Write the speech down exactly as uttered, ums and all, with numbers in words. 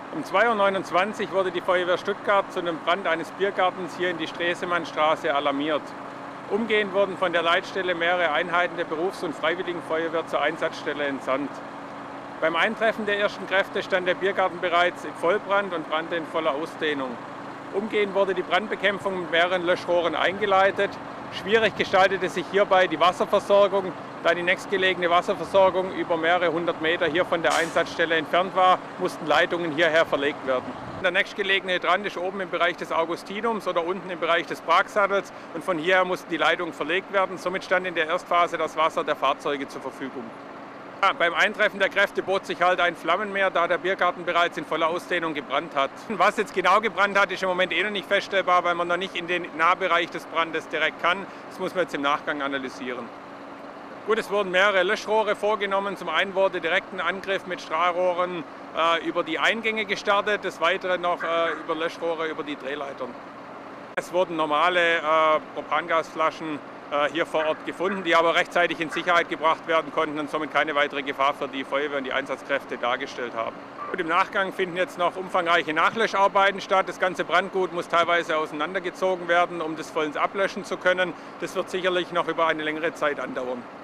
Um zwei Uhr neunundzwanzig wurde die Feuerwehr Stuttgart zu einem Brand eines Biergartens hier in die Stresemannstraße alarmiert. Umgehend wurden von der Leitstelle mehrere Einheiten der Berufs- und Freiwilligenfeuerwehr zur Einsatzstelle entsandt. Beim Eintreffen der ersten Kräfte stand der Biergarten bereits in Vollbrand und brannte in voller Ausdehnung. Umgehend wurde die Brandbekämpfung mit mehreren Löschrohren eingeleitet. Schwierig gestaltete sich hierbei die Wasserversorgung, da die nächstgelegene Wasserversorgung über mehrere hundert Meter hier von der Einsatzstelle entfernt war, mussten Leitungen hierher verlegt werden. Der nächstgelegene Hydrant ist oben im Bereich des Augustinums oder unten im Bereich des Pragsattels und von hierher mussten die Leitungen verlegt werden. Somit stand in der Erstphase das Wasser der Fahrzeuge zur Verfügung. Ja, beim Eintreffen der Kräfte bot sich halt ein Flammenmeer, da der Biergarten bereits in voller Ausdehnung gebrannt hat. Was jetzt genau gebrannt hat, ist im Moment eh noch nicht feststellbar, weil man noch nicht in den Nahbereich des Brandes direkt kann. Das muss man jetzt im Nachgang analysieren. Gut, es wurden mehrere Löschrohre vorgenommen. Zum einen wurde direkt ein Angriff mit Strahlrohren äh, über die Eingänge gestartet, des Weiteren noch äh, über Löschrohre über die Drehleitern. Es wurden normale äh, Propangasflaschen äh, hier vor Ort gefunden, die aber rechtzeitig in Sicherheit gebracht werden konnten und somit keine weitere Gefahr für die Feuerwehr und die Einsatzkräfte dargestellt haben. Und im Nachgang finden jetzt noch umfangreiche Nachlöscharbeiten statt. Das ganze Brandgut muss teilweise auseinandergezogen werden, um das vollends ablöschen zu können. Das wird sicherlich noch über eine längere Zeit andauern.